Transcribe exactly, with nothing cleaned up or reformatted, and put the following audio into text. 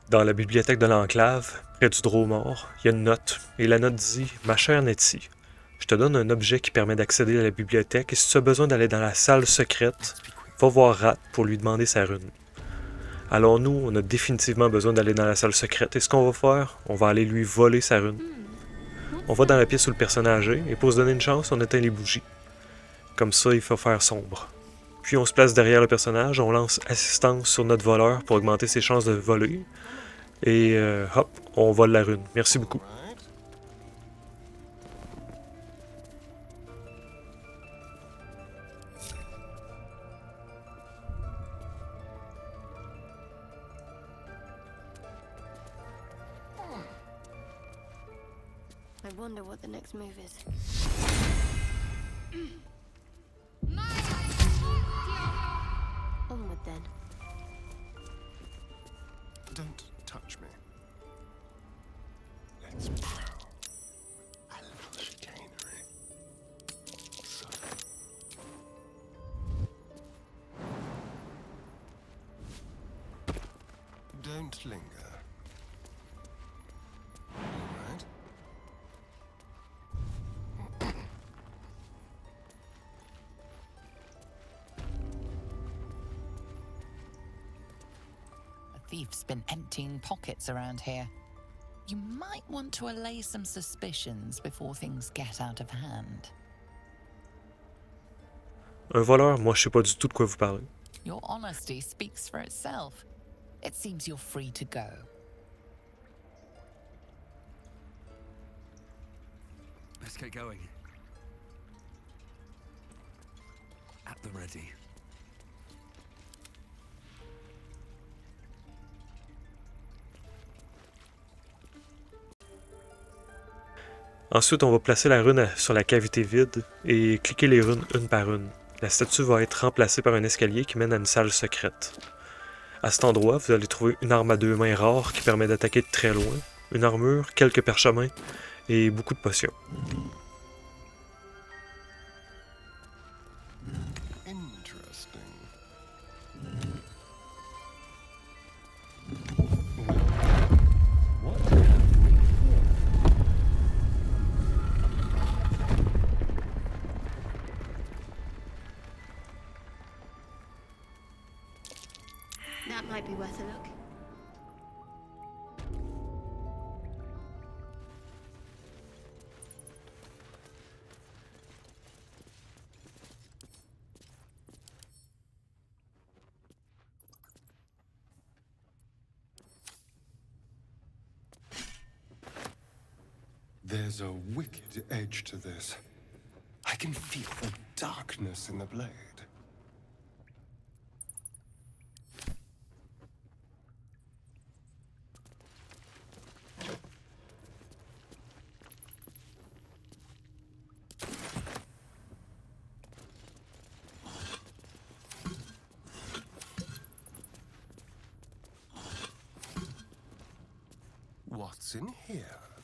Dans la bibliothèque de l'enclave, près du dromore, il y a une note, et la note dit « Ma chère Nettie, je te donne un objet qui permet d'accéder à la bibliothèque, et si tu as besoin d'aller dans la salle secrète, va voir Rat pour lui demander sa rune. » Alors nous, on a définitivement besoin d'aller dans la salle secrète, et ce qu'on va faire, on va aller lui voler sa rune. On va dans la pièce où le personnage est, et pour se donner une chance, on éteint les bougies. Comme ça, il faut faire sombre. Puis on se place derrière le personnage, on lance assistance sur notre voleur pour augmenter ses chances de voler, et euh, hop, on vole la rune. Merci beaucoup. I wonder what the next move is. Onward then. Don't touch me. Let's prowl. A little chicanery. So. Don't linger. All right. Thief's been emptying pockets around here. You might want to allay some suspicions before things get out of hand. Un voleur, moi je sais pas du tout de quoi vous parlez. Your honesty speaks for itself. It seems you're free to go. Let's get going. At the ready. Ensuite, on va placer la rune sur la cavité vide et cliquer les runes une par une. La statue va être remplacée par un escalier qui mène à une salle secrète. À cet endroit, vous allez trouver une arme à deux mains rare qui permet d'attaquer de très loin, une armure, quelques parchemins et beaucoup de potions. Interesting. That might be worth a look. There's a wicked edge to this. I can feel the darkness in the blade. What's in here?